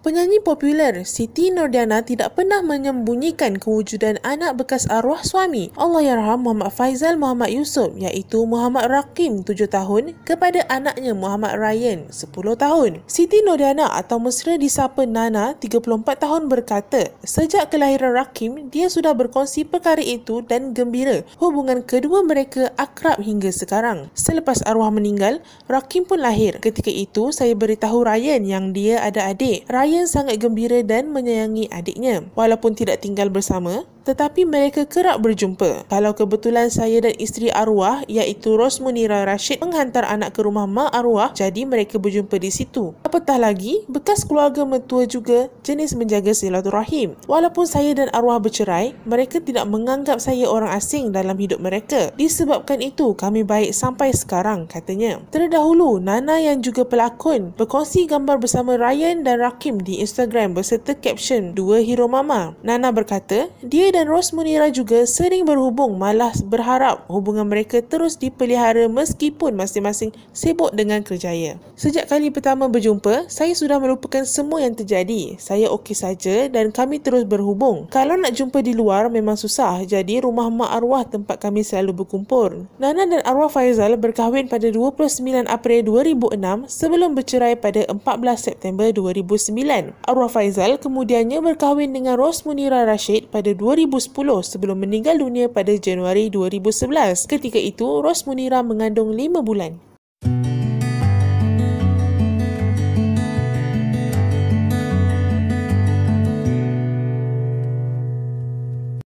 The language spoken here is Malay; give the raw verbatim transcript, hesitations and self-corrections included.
Penyanyi popular Siti Nordiana tidak pernah menyembunyikan kewujudan anak bekas arwah suami Allahyarham Muhammad Faizal Muhammad Yusof iaitu Muhammad Rakim tujuh tahun kepada anaknya Muhammad Rayyan sepuluh tahun. Siti Nordiana atau mesra disapa Nana tiga puluh empat tahun berkata, sejak kelahiran Rakim, dia sudah berkongsi perkara itu dan gembira hubungan kedua mereka akrab hingga sekarang. Selepas arwah meninggal, Rakim pun lahir. Ketika itu, saya beritahu Rayyan yang dia ada adik. Rayyan sangat gembira dan menyayangi adiknya. Walaupun tidak tinggal bersama, tetapi mereka kerap berjumpa. Kalau kebetulan saya dan isteri arwah iaitu Rosmunira Rashid menghantar anak ke rumah mak arwah, jadi mereka berjumpa di situ. Apatah lagi, bekas keluarga mertua juga jenis menjaga silaturahim. Walaupun saya dan arwah bercerai, mereka tidak menganggap saya orang asing dalam hidup mereka. Disebabkan itu, kami baik sampai sekarang, katanya. Terdahulu, Nana yang juga pelakon berkongsi gambar bersama Rayyan dan Rakim di Instagram berserta caption Dua Hero Mama. Nana berkata, dia dan Rosmunira juga sering berhubung, malah berharap hubungan mereka terus dipelihara meskipun masing-masing sibuk dengan kerjaya. Sejak kali pertama berjumpa, saya sudah melupakan semua yang terjadi. Saya okey saja dan kami terus berhubung. Kalau nak jumpa di luar memang susah, jadi rumah mak arwah tempat kami selalu berkumpul. Nana dan arwah Faizal berkahwin pada dua puluh sembilan April dua ribu enam sebelum bercerai pada empat belas September dua ribu sembilan. Arwah Faizal kemudiannya berkahwin dengan Rosmunira Rashid pada dua ribu sepuluh sebelum meninggal dunia pada Januari dua ribu sebelas. Ketika itu, Rosmunira mengandung lima bulan.